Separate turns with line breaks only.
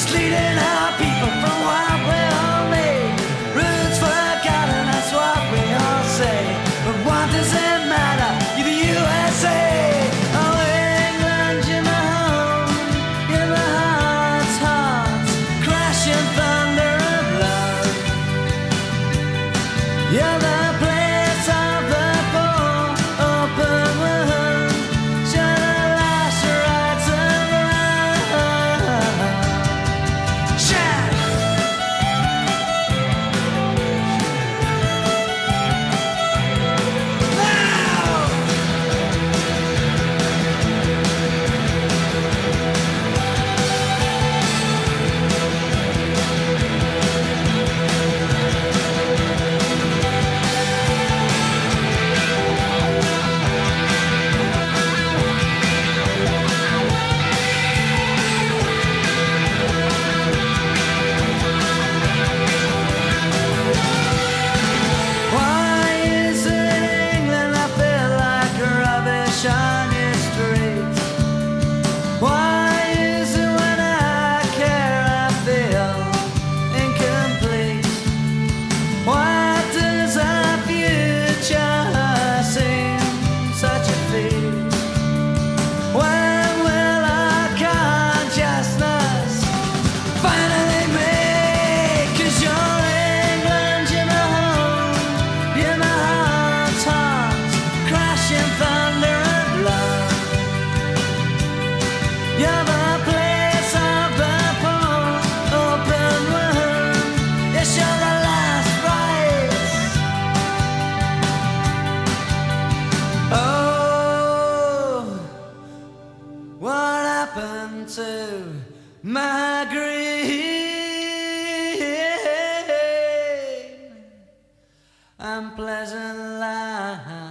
misleading our people from what we all made. Roots forgotten, that's what we all say. But what does it matter? You're the USA. Oh, England, you're my home. You're my heart's hearts, crashing thunder and love. You're the place of the poor, open wound. Shut the last rights and love. Shout! Why is it in England I feel like rubbish on your streets? Why is it when I care I feel incomplete? Why does our future seem such a feat? When will our consciousness finally make? 'Cause you're England, you're my home, you're my heart's hearts, crashing thunder and love. You're the place of the poor, open wound. Yes, you're the last rights. Oh, what happened to my green and pleasant life?